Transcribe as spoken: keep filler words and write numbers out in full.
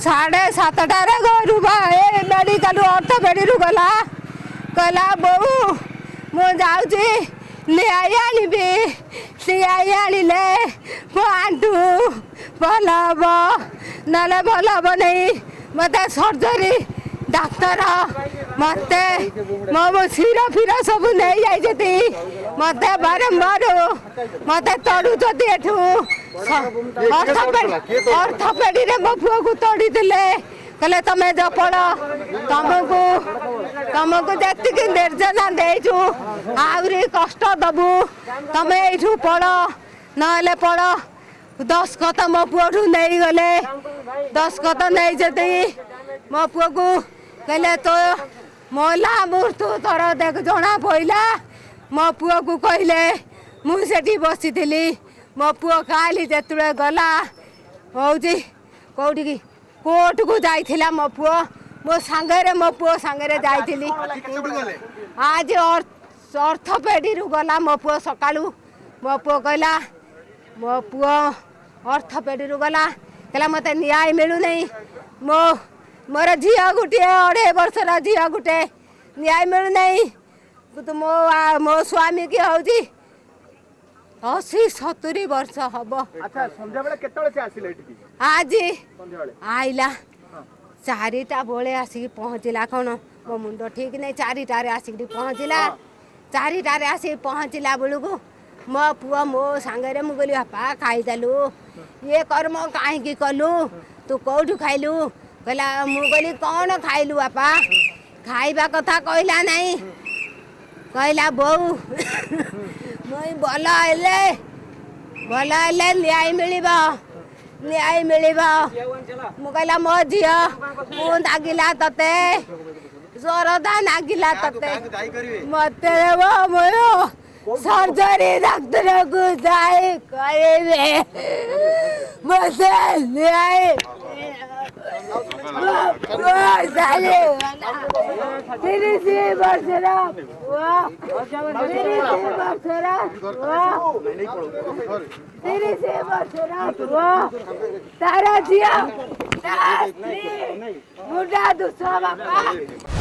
साढ़े सातटार घर मेडिकल अर्थोपेडी गला कहला बो मु जाऊँगी आनबी सी आनिले मो आंटू भल हम ना भल हम नहीं मत सर्जरी डाक्तर मत मो शिर फिर सब नहीं जाती मत बारंबार मत तड़ुंट अर्थोपेडी मो पुआ को तड़ी कहले तमें जो पड़ तुमको तुमको जी निर्जना देचु आहरी कष्ट दबु तमें यू पड़ ना पड़ दस्खत मो पुओ नहीं गले दस्खत नहीं जती मो पुओ को कहले तो मोला मृत्यु तोर देख जना पड़ा मो पुओ को कहले मुझे बसी मो पुओ खाली जो गला हूँ कौटी कोर्ट को जाइथिला मो पुओ मो सांगरे मो पुओ सांगरे जाइथिली आज अर्थोपेडी रु गला मो पुओ सकाळू मो पुओ कहला मो पुओ अर्थोपेडी रु गला कहला मते न्याय मिलू नहीं मो मोर झिया गुटे अढ़े वर्षर झिया गुटे न्याय मिलू नहीं तो मो मो स्वामी की होजी अशी सतुरी वर्ष हम। अच्छा संध्या बेले केतळे से आसिले एठी आज आइला चारिटा बेले आसिक पहुँचला कौन मो मुंड ठीक नहीं चारिटारे आसिक पहुँचला चारिटारे आसिक पहुँचला बेलू को मो पुआ मो सांगरे मु कहली बापा खाईदेलु ये कर्म कहीं कलु तू कौटू खाइलु कहला मु कहली कौन खाइलु बापा खाइबा कथा कहला नहीं कहला बोऊ मुई भल हेले भल हेले न्याय मिलिब न्याय मिलिब मु कहला मो झियो मु नागिला तते सरदा नागिला तते मते मो सर्जरी डाक्टर को जाए करे मते न्याय तीस वर्षर तीस वर्षर तारा झियो मुंडा दुस बापा।